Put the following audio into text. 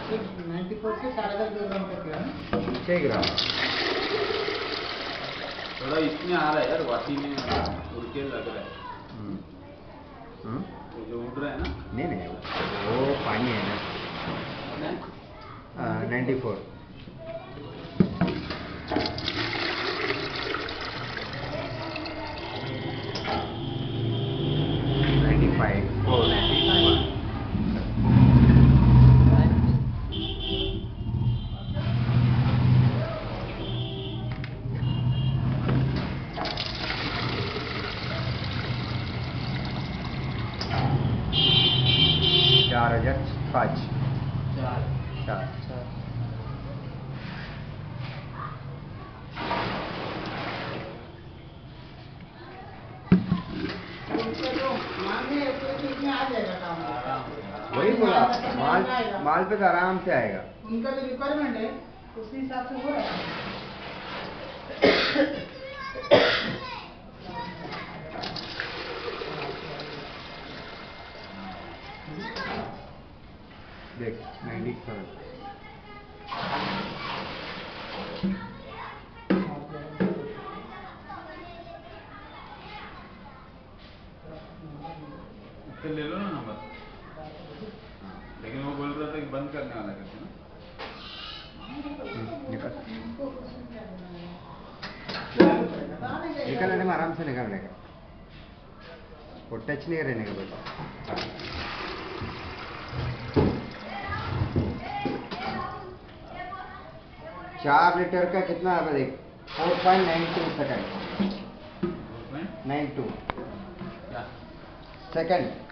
94 से 4,500 ग्राम तक है ना? 6 ग्राम थोड़ा इसमें आ रहा है यार, वाटी में उड़ के लग रहा है। वो जो उड़ रहा है ना, नहीं वो पानी है ना। 94 95 4,005 4 वही बोला, माल पे तो आराम से आएगा। उनका जो रिक्वायरमेंट है उसी हिसाब से हो रहा है। देख 97 तो ले लो ना नंबर। लेकिन वो बोल रहा था कि बंद करने वाला करके ना। निकल आने में आराम से निकलने का, वो टच नहीं रहने का बस। 4 लीटर का कितना है देख, 4.92 सेकंड 92 सेकंड।